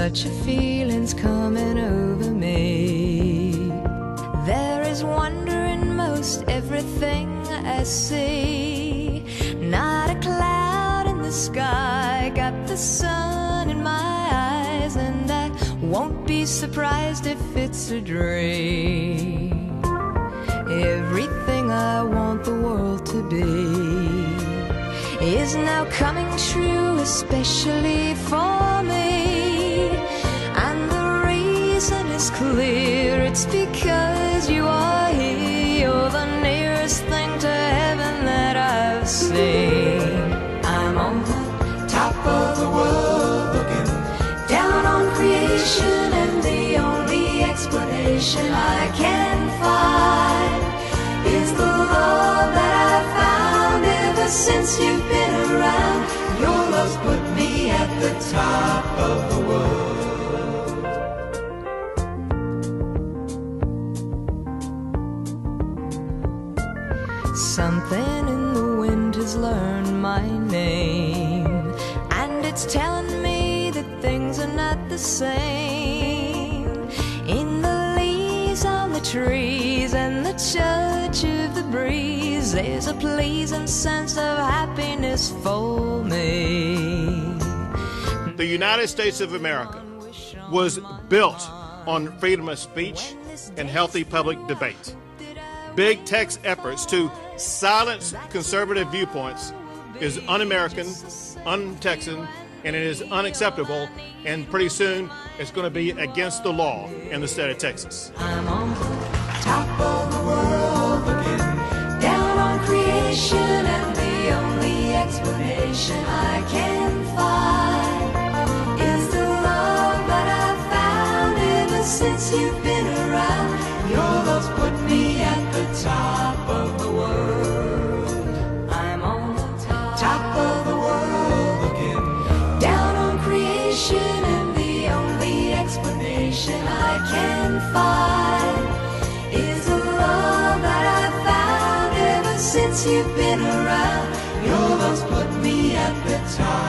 such a feeling's coming over me. There is wonder in most everything I see. Not a cloud in the sky, got the sun in my eyes, and I won't be surprised if it's a dream. Everything I want the world to be is now coming true, especially for me. And the reason is clear, it's because you are here. You're the nearest thing to heaven that I've seen. I'm on the top of the world, looking down on creation, and the only explanation I can find is the love that I've found ever since you've been around. Your love's put me at the top of the world. Something in the wind has learned my name, and it's telling me that things are not the same. In the leaves on the trees and the touch of the breeze, there's a pleasing sense of happiness for me. The United States of America was built on freedom of speech and healthy public debate. Big tech's efforts to silence conservative viewpoints is un-American, un-Texan, and it is unacceptable, and pretty soon it's going to be against the law in the state of Texas. I'm on the top of the world, looking down on creation, and the only explanation I can find is the love that I've found ever since you've been around. Your love's put me at the top of the world. I'm on the top of the world, looking down on creation, and the only explanation I can find is the love that I've found ever since you've been around. Your love's put me at the top.